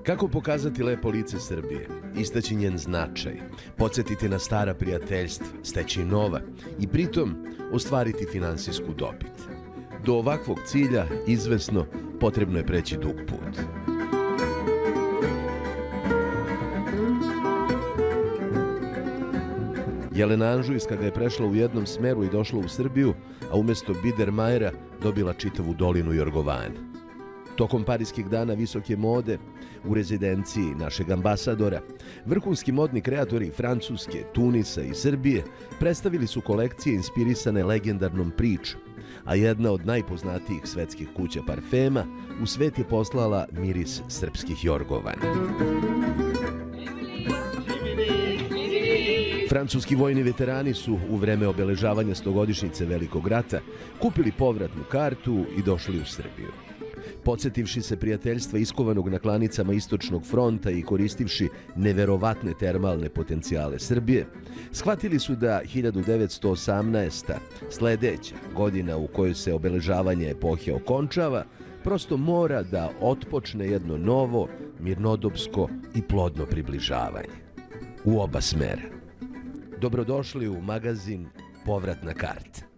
Kako pokazati lepo lice Srbije, istaći njen značaj, podsjetiti na stara prijateljstva, steći nova i pritom ostvariti finansijsku dobit? Do ovakvog cilja, izvesno, potrebno je preći dug put. Jelena Anžujska ga je prešla u jednom smeru i došla u Srbiju, a umjesto Biedermajera dobila čitavu dolinu Jorgovane. Tokom parijskih dana visoke mode, u rezidenciji našeg ambasadora, vrhunski modni kreatori Francuske, Tunisa i Srbije predstavili su kolekcije inspirisane legendarnom pričom, a jedna od najpoznatijih svetskih kuća parfema u svet je poslala miris srpskih jorgovana. Francuski vojni veterani su u vreme obeležavanja 100-godišnjice Velikog rata kupili povratnu kartu i došli u Srbiju. Podsjetivši se prijateljstva iskovanog na klanicama Istočnog fronta i koristivši neverovatne termalne potencijale Srbije, shvatili su da 1918. sledeća godina u kojoj se obeležavanje epohe okončava, prosto mora da otpočne jedno novo, mirnodopsko i plodno približavanje. U oba smera. Dobrodošli u magazin Povratna karta.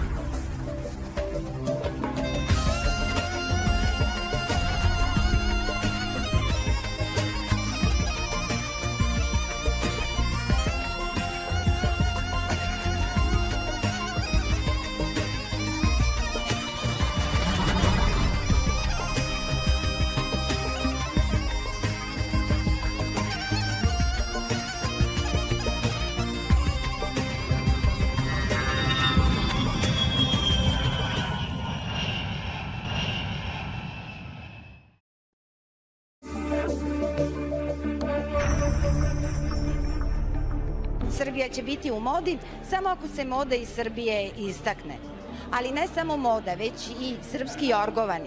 Srbija će biti u modi samo ako se moda iz Srbije istakne. Ali ne samo moda, već i srpski jorgovani.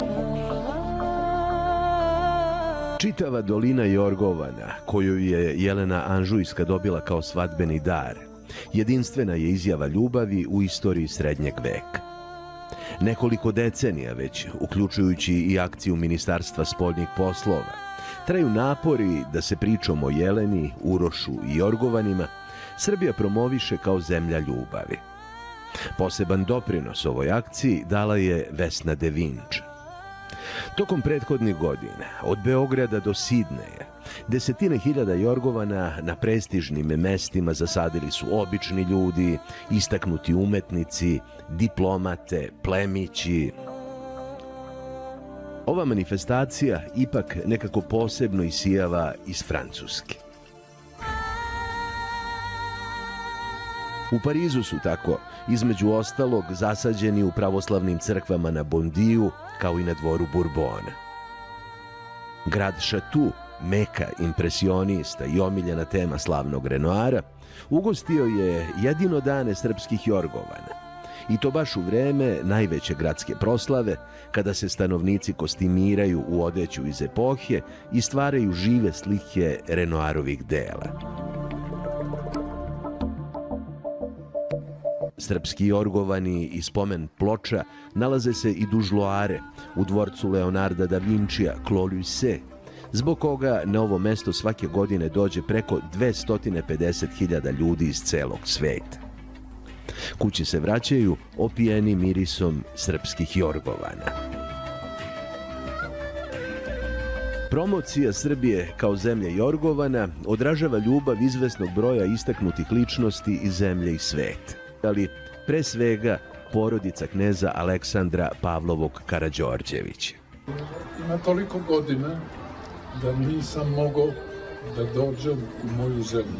Čitava dolina Jorgovana, koju je Jelena Anžujska dobila kao svadbeni dar, jedinstvena je izjava ljubavi u istoriji srednjeg veka. Nekoliko decenija već, uključujući i akciju Ministarstva spoljnih poslova, traju napori da se pričom o Jeleni, Urošu i Jorgovanima Srbija promoviše kao zemlja ljubavi. Poseban doprinos ovoj akciji dala je Vesna De Vinč. Tokom prethodnih godina, od Beograda do Sidneja, desetine hiljada Jorgovana na prestižnim mestima zasadili su obični ljudi, istaknuti umetnici, diplomate, plemići. Ova manifestacija ipak nekako posebno isijava iz Francuske. U Parizu su tako, između ostalog, zasađeni u pravoslavnim crkvama na Bondiju, kao i na dvoru Bourbona. Grad Šatu, meka impresionista i omiljena tema slavnog Renoara, ugostio je jedino dane srpskih jorgovana. I to baš u vreme najveće gradske proslave, kada se stanovnici kostimiraju u odeću iz epohe i stvaraju žive slike Renoarovih dela. Srpski jorgovani i spomen ploča nalaze se i duž Loare, u dvorcu Leonarda da Vincija Clos Lucé, zbog koga na ovo mesto svake godine dođe preko 250.000 ljudi iz celog sveta. Kući se vraćaju opijeni mirisom srpskih jorgovana. Promocija Srbije kao zemlje jorgovana odražava ljubav izvesnog broja istaknutih ličnosti iz zemlje i sveta, ali pre svega porodica kneza Aleksandra Pavlovog Karađorđevića. Ima toliko godina da nisam mogao da dođem u moju zemlju.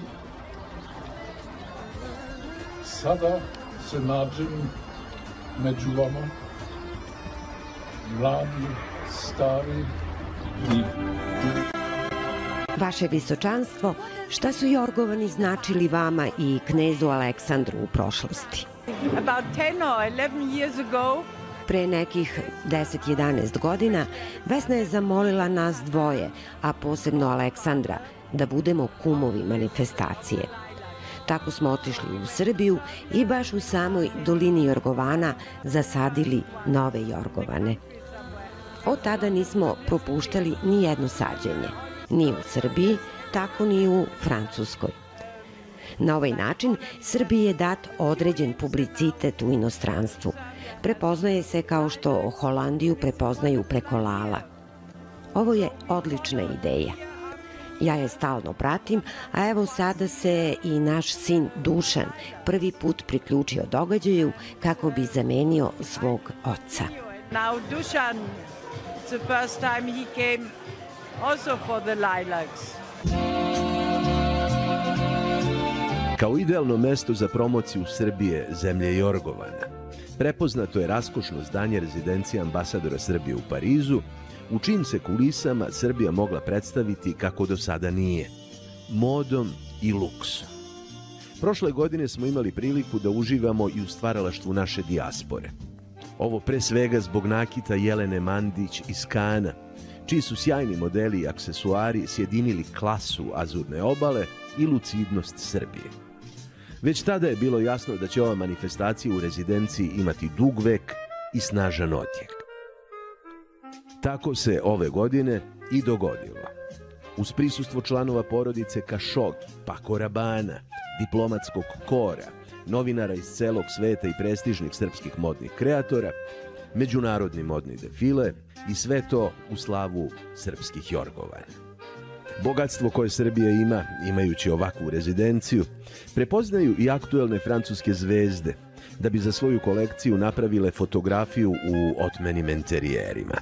Sada se nađem među vama, mladi, stari i... Vaše visočanstvo, šta su jorgovani značili vama i knezu Aleksandru u prošlosti? About 10 or 11 years ago, Pre nekih 10-11 godina Vesna je zamolila nas dvoje, a posebno Aleksandra, da budemo kumovi manifestacije. Tako smo otišli u Srbiju i baš u samoj dolini Jorgovana zasadili nove jorgovane. Od tada nismo propuštali ni jedno sađenje, ni u Srbiji, tako ni u Francuskoj. Na ovaj način Srbiji je dat određen publicitet u inostranstvu. Prepoznaje se kao što Holandiju prepoznaju preko Lala. Ovo je odlična ideja. Ja je stalno pratim, a evo sada se i naš sin Dušan prvi put priključio događaju kako bi zamenio svog oca. Now Dusan, the first time he came also for the lilacs. Kao idealno mesto za promociju Srbije, zemlje Jorgovana, prepoznato je raskošno zdanje rezidencije ambasadora Srbije u Parizu, u čijim se kulisama Srbija mogla predstaviti kako do sada nije, modom i luksom. Prošle godine smo imali priliku da uživamo i u stvaralaštvu naše dijaspore. Ovo pre svega zbog nakita Jelene Mandić iz Kana, čiji su sjajni modeli i aksesuari sjedinili klasu Azurne obale i lucidnost Srbije. Već tada je bilo jasno da će ova manifestacija u rezidenciji imati dug vek i snažan odjek. Tako se ove godine i dogodilo. Uz prisustvo članova porodice Kašogi, Pako Rabana, diplomatskog kora, novinara iz celog sveta i prestižnih srpskih modnih kreatora, međunarodni modni defile i sve to u slavu srpskih Jorgovana. Bogatstvo koje Srbija ima, imajući ovakvu rezidenciju, prepoznaju i aktuelne francuske zvezde, da bi za svoju kolekciju napravile fotografiju u otmenim enterijerima.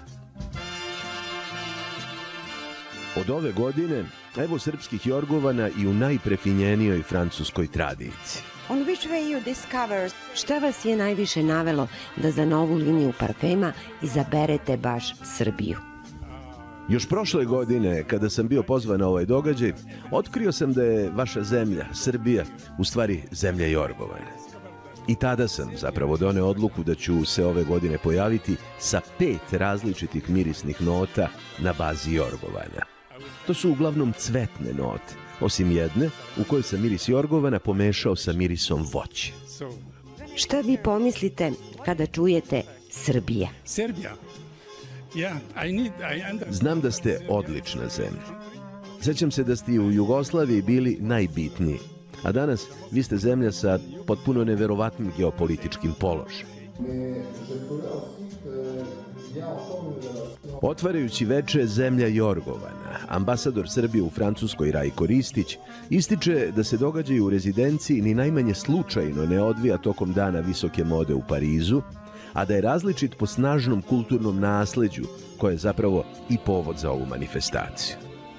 Od ove godine, evo srpskih Jorgovana i u najprefinjenijoj francuskoj tradiciji. On which way you discover? Šta vas je najviše navelo da za novu liniju parfema izaberete baš Srbiju? Još prošle godine, kada sam bio pozvan na ovaj događaj, otkrio sam da je vaša zemlja, Srbija, u stvari zemlja Jorgovana. I tada sam zapravo doneo odluku da ću se ove godine pojaviti sa 5 različitih mirisnih nota na bazi Jorgovana. To su uglavnom cvetne note, osim jedne u kojoj sam miris Jorgovana pomešao sa mirisom voća. Šta vi pomislite kada čujete Srbija? Znam da ste odlična zemlja. Sećam se da ste u Jugoslaviji bili najbitniji, a danas vi ste zemlja sa potpuno neverovatnim geopolitičkim položajem. Otvarajući veče Zemlja Jorgovana, ambasador Srbije u Francuskoj Rajko Ristić ističe da se događaj u rezidenciji ni najmanje slučajno ne odvija tokom dana visoke mode u Parizu, a da je različit po snažnom kulturnom nasleđu koje je zapravo i povod za ovu manifestaciju.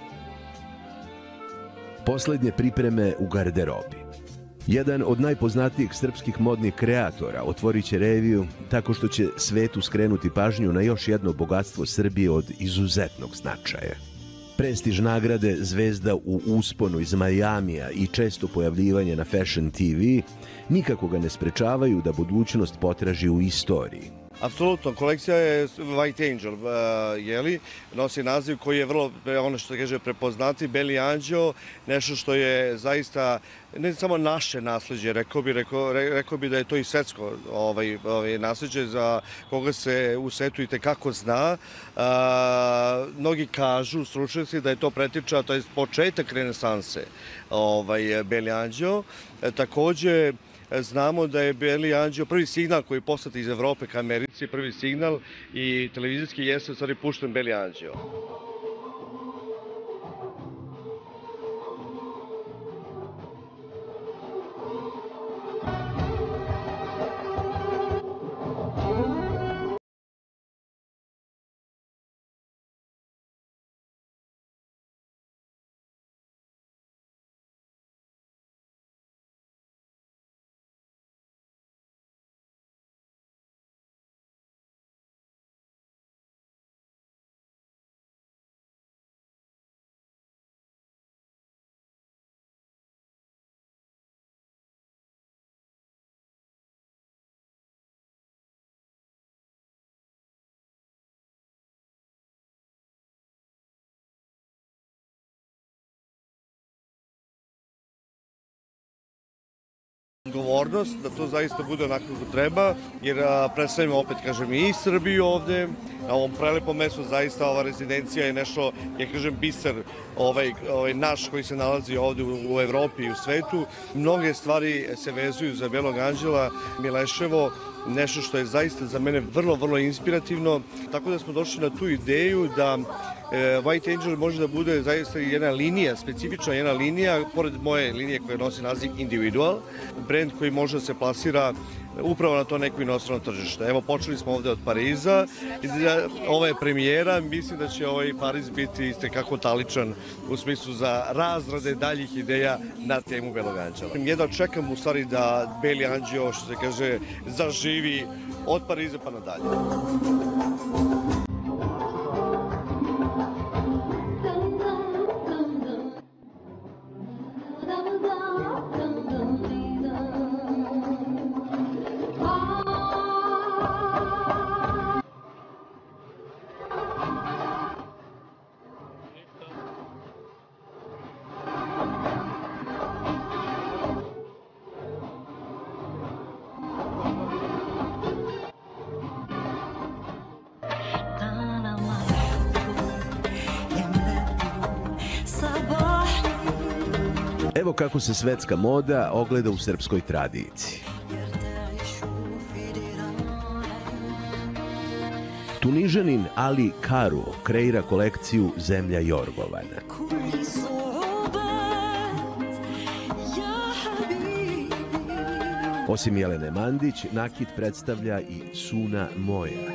Poslednje pripreme u garderobi. Jedan od najpoznatijih srpskih modnih kreatora otvorit će reviju tako što će svetu skrenuti pažnju na još jedno bogatstvo Srbije od izuzetnog značaja. Prestiž nagrade Zvezda u usponu iz Majamija i često pojavljivanje na Fashion TV nikako ga ne sprečavaju da budućnost potraži u istoriji. Apsolutno, kolekcija je White Angel, nosi naziv koji je vrlo, ono što kaže, prepoznati, Beli anđeo, nešto što je zaista ne samo naše nasleđe, rekao bi da je to i svetsko nasleđe za koga se u svetu i tekako zna. Mnogi kažu, stručnjaci, da je to preticao, to je početak renesanse, Beli anđeo. Takođe, znamo da je Beli anđeo prvi signal koji je poslat iz Evrope ka Americi, prvi signal i televizijski jeste u stvari pušten Beli anđeo. odgovornost da to zaista bude onako kako treba, jer predstavljamo opet, kažem, i Srbiju ovde, na ovom prelepom mestu. Zaista ova rezidencija je nešto, ja kažem, biser naš koji se nalazi ovde u Evropi i u svetu. Mnoge stvari se vezuju za Belog anđela, Mileševo, nešto što je zaista za mene vrlo, vrlo inspirativno. Tako da smo došli na tu ideju da White Angel može da bude zaista jedna linija, specifična jedna linija, pored moje linije koja nosi naziv Individual, brend koji može da se plasira upravo na to neko inostrano tržište. Evo, počeli smo ovde od Pariza, ovo je premijera, mislim da će ovaj Pariz biti istekako taličan u smislu za razrade daljih ideja na temu Belog anđela. Jedva čekam u stvari da Beli anđeo, što se kaže, zaživi od Pariza pa nadalje. Evo kako se svetska moda ogleda u srpskoj tradiciji. Tunižanin Ali Karu kreira kolekciju Zemlja Jorgovana. Osim Jelene Mandić, nakit predstavlja i Suna Moja.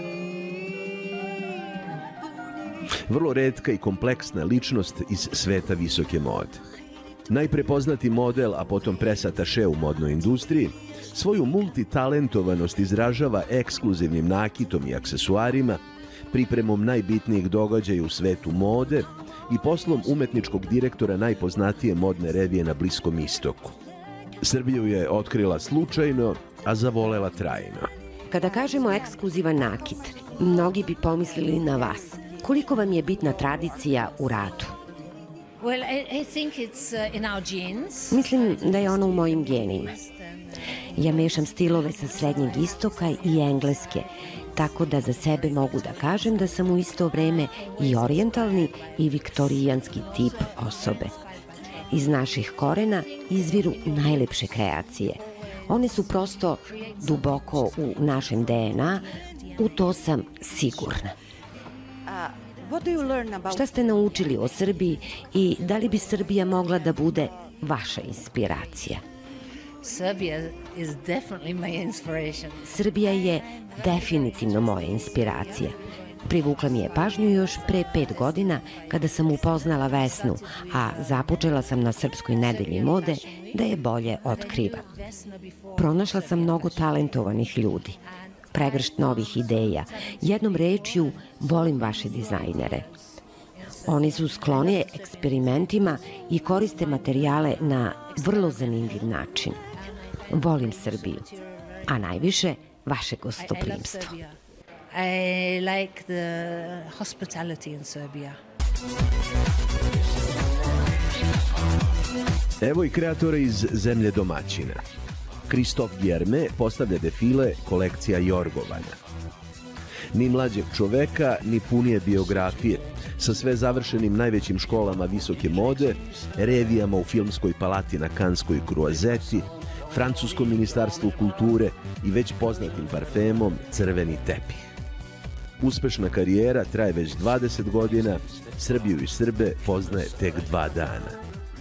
Vrlo retka i kompleksna ličnost iz sveta visoke mode. Najprepoznati model, a potom presataše u modnoj industriji, svoju multitalentovanost izražava ekskluzivnim nakitom i aksesuarima, pripremom najbitnijih događaja u svetu mode i poslom umetničkog direktora najpoznatije modne revije na Bliskom istoku. Srbiju je otkrila slučajno, a zavolela trajno. Kada kažemo ekskluzivan nakit, mnogi bi pomislili na vas. Koliko vam je bitna tradicija u radu? Mislim da je ono u mojim genima. Ja mešam stilove sa Srednjeg istoka i Engleske, tako da za sebe mogu da kažem da sam u isto vreme i orijentalni i viktorijanski tip osobe. Iz naših korena izviru najlepše kreacije. One su prosto duboko u našem DNA, u to sam sigurna. Šta ste naučili o Srbiji i da li bi Srbija mogla da bude vaša inspiracija? Srbija je definitivno moja inspiracija. Privukla mi je pažnju još pre 5 godina kada sam upoznala Vesnu, a započela sam na Srpskoj nedelji mode da je bolje otkrivam. Pronašla sam mnogo talentovanih ljudi, pregršt novih ideja. Jednom rečju, volim vaše dizajnere. Oni su skloni eksperimentima i koriste materijale na vrlo zanimljiv način. Volim Srbiju, a najviše vaše gostoprimstvo. I like the hospitality in Serbia. Evo i kreatora iz zemlje domaćina. Kristof Gjerme postavlja defile kolekcija Jorgovana. Ni mlađeg čoveka, ni punije biografije, sa sve završenim najvećim školama visoke mode, revijama u filmskoj palati na Kanskoj kruazeti, francuskom ministarstvu kulture i već poznatim parfemom Crveni tepih. Uspešna karijera traje već 20 godina, Srbiju i Srbe poznaje tek 2 dana.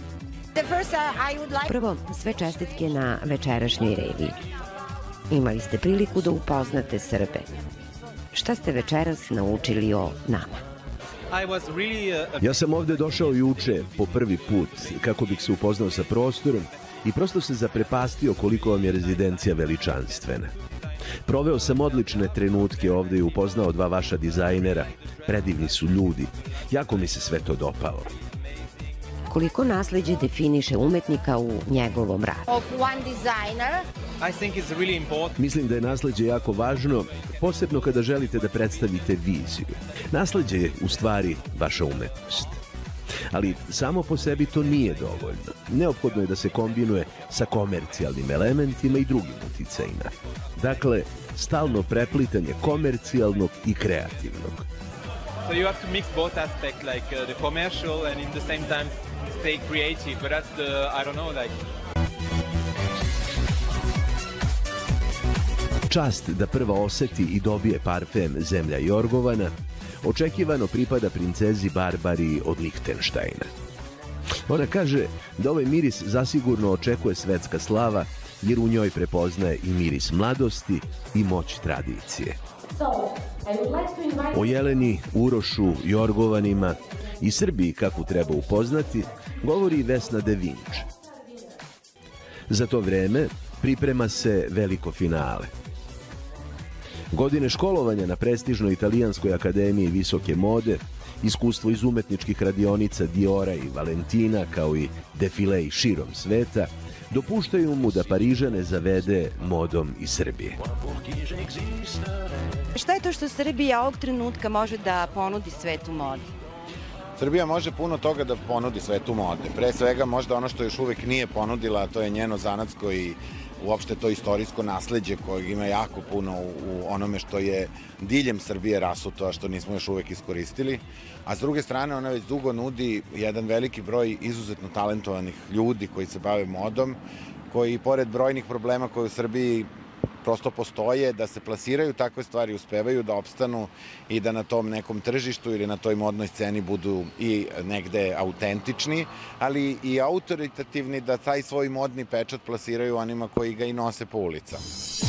Prvo, sve čestitke na večerašnjoj reviji. Imali ste priliku da upoznate Srbe. Šta ste večeras naučili o nama? Ja sam ovde došao juče po prvi put kako bih se upoznao sa prostorom i prosto se zaprepastio koliko vam je rezidencija veličanstvena. Proveo sam odlične trenutke ovde i upoznao 2 vaša dizajnera. Predivni su ljudi. Jako mi se sve to dopalo. Koliko nasleđe definiše umetnika u njegovom radu? Mislim da je nasleđe jako važno, posebno kada želite da predstavite viziju. Nasleđe je u stvari vaša umetnost. Ali samo po sebi to nije dovoljno. Neophodno je da se kombinuje sa komercijalnim elementima i drugim uticajima. Dakle, stalno preplitanje komercijalnog i kreativnog. So you have to mix both aspects, like the commercial and in the same time stay creative. But that's the, I don't know, like... Čast da prva oseti i dobije parfem Zemlja Jorgovana očekivano pripada princezi Barbari od Lihtenštajna. Ona kaže da ovaj miris zasigurno očekuje svetska slava jer u njoj prepoznaje i miris mladosti i moć tradicije. O Jeleni, Urošu, Jorgovanima i Srbiji kako treba upoznati govori Vesna De Vinč. Za to vreme priprema se veliko finale. Godine školovanja na prestižnoj Italijanskoj akademiji visoke mode, iskustvo iz umetničkih radionica Diora i Valentina, kao i defilei širom sveta, dopuštaju mu da Parižane zavede modom iz Srbije. Šta je to što Srbija ovog trenutka može da ponudi svetu mode? Srbija može puno toga da ponudi svetu mode. Pre svega možda ono što još uvek nije ponudila, a to je njeno zanatsko i uopšte to istorijsko nasleđe kojeg ima jako puno u onome što je diljem Srbije rasuto, a što nismo još uvek iskoristili. A s druge strane, ona već dugo nudi jedan veliki broj izuzetno talentovanih ljudi koji se bave modom, koji pored brojnih problema koje u Srbiji prosto postoje, da se plasiraju takve stvari, uspevaju da opstanu i da na tom nekom tržištu ili na toj modnoj sceni budu i negde autentični, ali i autoritativni, da taj svoj modni pečat plasiraju onima koji ga i nose po ulicama.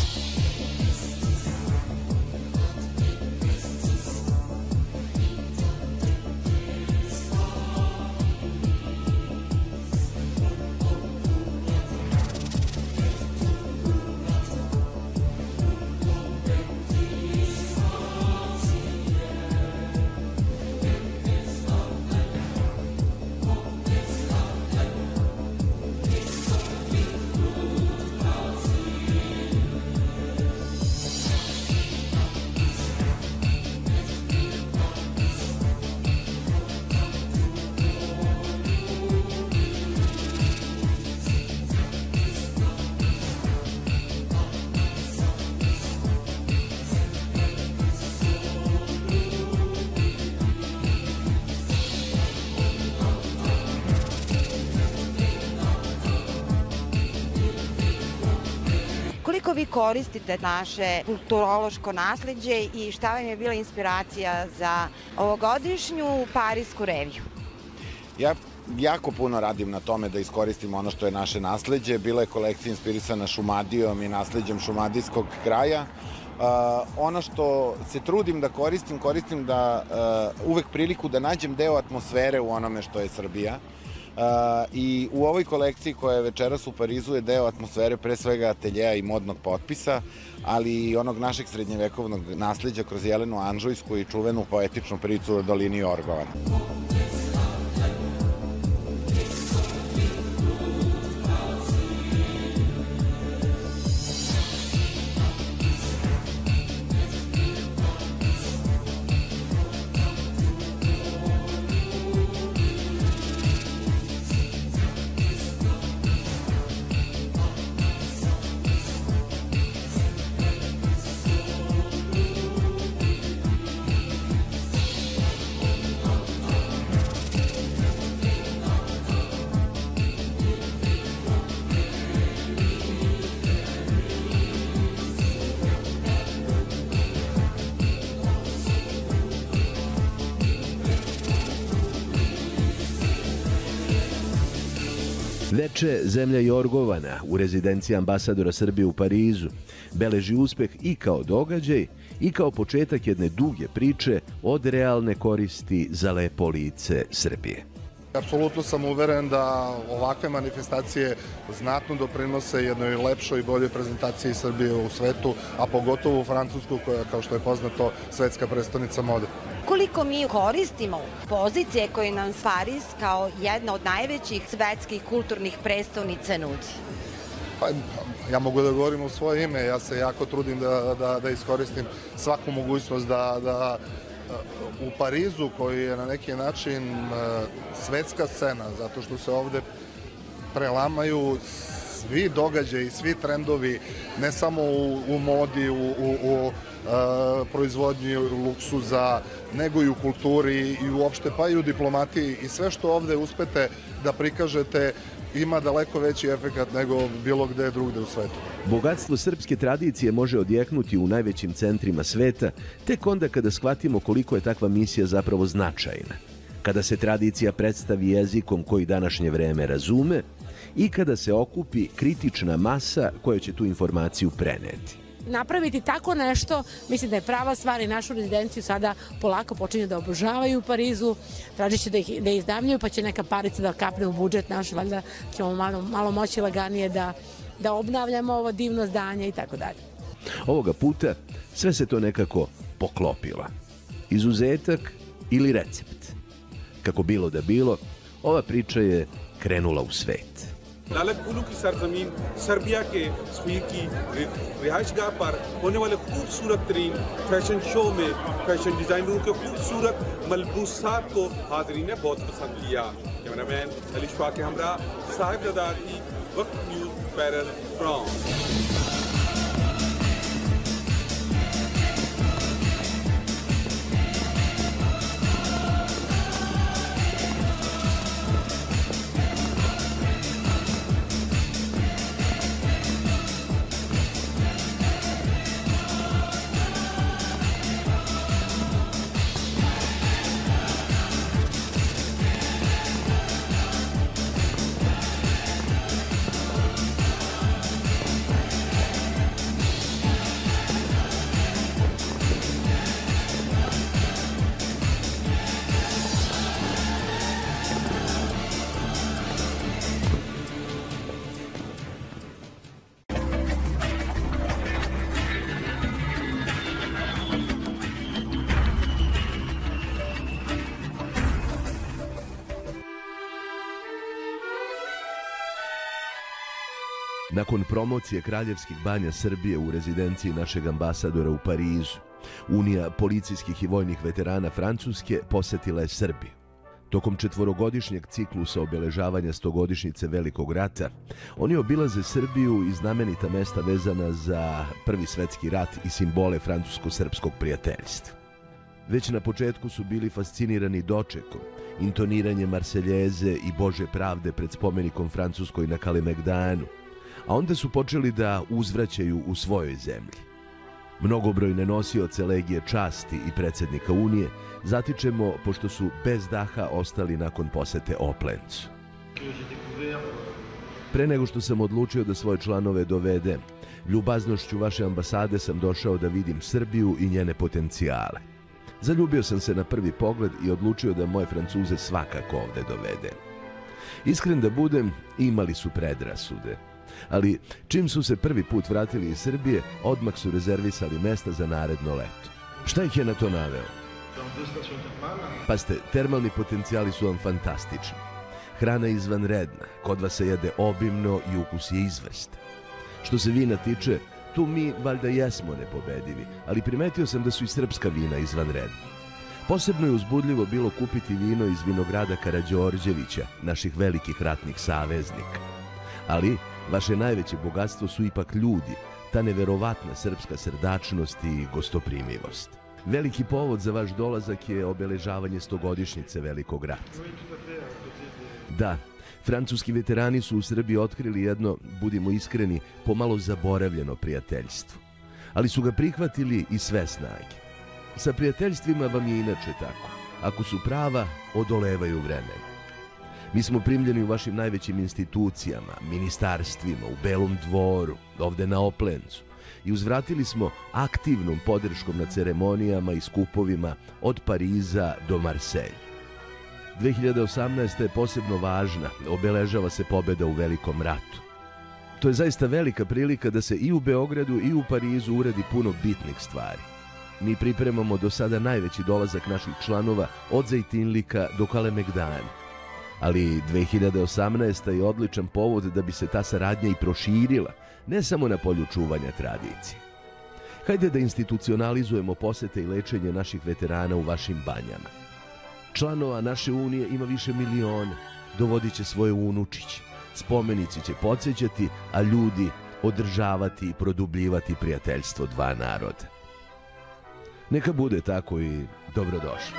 Koliko vi koristite naše kulturološko nasleđe i šta vam je bila inspiracija za ovogodišnju Parisku reviju? Ja jako puno radim na tome da iskoristim ono što je naše nasleđe. Bila je kolekcija inspirisana Šumadijom i nasleđem šumadijskog kraja. Ono što se trudim da koristim da uvek priliku da nađem deo atmosfere u onome što je Srbija. I u ovoj kolekciji koja je večeras u Parizu je deo atmosfere pre svega ateljeja i modnog potpisa, ali i onog našeg srednjevekovnog nasleđa kroz Jelenu Anžujsku i čuvenu poetičnu priču o dolini Jorgovana. Veče Zemlja Jorgovana u rezidenciji ambasadora Srbije u Parizu beleži uspeh i kao događaj i kao početak jedne duge priče od realne koristi za lepo lice Srbije. Apsolutno sam uveren da ovakve manifestacije znatno doprinose jednoj lepšoj i boljoj prezentaciji Srbije u svetu, a pogotovo u Francusku koja, kao što je poznato, svetska prestonica mode. Koliko mi koristimo pozicije koje nam Pariz kao jedna od najvećih svetskih kulturnih prestonica nudi? Pa, ja mogu da govorim u svoje ime, ja se jako trudim da iskoristim svaku mogućnost da u Parizu, koji je na neki način svetska scena, zato što se ovde prelamaju svi događaji, svi trendovi, ne samo u modi, u proizvodnji luksuza, nego i u kulturi i uopšte pa i u diplomatiji i sve što ovde uspete da prikažete ima daleko veći efekat nego bilo gde drugde u svetu. Bogatstvo srpske tradicije može odjeknuti u najvećim centrima sveta tek onda kada shvatimo koliko je takva misija zapravo značajna. Kada se tradicija predstavi jezikom koji današnje vreme razume i kada se okupi kritična masa koja će tu informaciju preneti. Napraviti tako nešto, mislim da je prava stvar i našu rezidenciju sada polako počinju da obožavaju u Parizu, tražit će da iznajmljuju pa će neka parica da kapne u budžet naš, valjda ćemo malo moći laganije da obnavljamo ovo divno zdanje i tako dalje. Ovoga puta sve se to nekako poklopilo. Izuzetak ili recept. Kako bilo da bilo, ova priča je krenula u svet. लालक फूलों की सरजमीन सर्बिया के स्पीक की रिहाइशगाह पर होने वाले खूबसूरत तरीन फैशन शो में फैशन डिजाइनरों के खूबसूरत मलबूसात को हाज़रीन ने बहुत पसंद किया। कैमरामैन अली शफा के हमरा साहिब रदा की वक्त न्यूज़ पैरल France. Nakon promocije Kraljevskih banja Srbije u rezidenciji našeg ambasadora u Parizu, Unija policijskih i vojnih veterana Francuske posetila je Srbiju. Tokom 4-godišnjeg ciklusa obeležavanja 100-godišnjice Velikog rata, oni obilaze Srbiju i znamenita mesta vezana za Prvi svetski rat i simbole francusko-srpskog prijateljstva. Već na početku su bili fascinirani dočekom, intoniranjem Marseljeze i Bože pravde pred spomenikom Francuskoj na Kalemegdanu, a onda su počeli da uzvraćaju u svojoj zemlji. Mnogobrojne nosioce legije časti i predsjednika Unije zatičemo pošto su bez daha ostali nakon posete Oplencu. Pre nego što sam odlučio da svoje članove dovedem, ljubaznošću vaše ambasade sam došao da vidim Srbiju i njene potencijale. Zaljubio sam se na prvi pogled i odlučio da moje Francuze svakako ovde dovedem. Iskren da budem, imali su predrasude. Ali čim su se prvi put vratili iz Srbije, odmah su rezervisali mesta za naredno leto. Šta ih je na to naveo? Pazite, termalni potencijali su vam fantastični. Hrana je izvanredna, kod vas se jede obimno i ukus je izvrstan. Što se vina tiče, tu mi valjda jesmo nepobedivi, ali primetio sam da su i srpska vina izvanredna. Posebno je uzbudljivo bilo kupiti vino iz vinograda Karađorđevića, naših velikih ratnih saveznika. Ali vaše najveće bogatstvo su ipak ljudi, ta neverovatna srpska srdačnost i gostoprimivost. Veliki povod za vaš dolazak je obeležavanje 100-godišnjice Velikog rata. Da, francuski veterani su u Srbiji otkrili jedno, budimo iskreni, pomalo zaboravljeno prijateljstvo. Ali su ga prihvatili i sve snage. Sa prijateljstvima vam je inače tako. Ako su prava, odolevaju vremenu. Mi smo primljeni u vašim najvećim institucijama, ministarstvima, u Belom dvoru, ovde na Oplencu i uzvratili smo aktivnom podrškom na ceremonijama i skupovima od Pariza do Marselja. 2018. je posebno važna, obeležava se pobeda u Velikom ratu. To je zaista velika prilika da se i u Beogradu i u Parizu uradi puno bitnih stvari. Mi pripremamo do sada najveći dolazak naših članova od Zejtinlika do Kalemegdana. Ali 2018. je odličan povod da bi se ta saradnja i proširila, ne samo na polju čuvanja tradicije. Hajde da institucionalizujemo posete i lečenje naših veterana u vašim banjama. Članova naše unije ima više miliona, dovodit će svoje unučiće. Spomenici će podsjećati, a ljudi održavati i produbljivati prijateljstvo dva naroda. Neka bude tako i dobrodošli.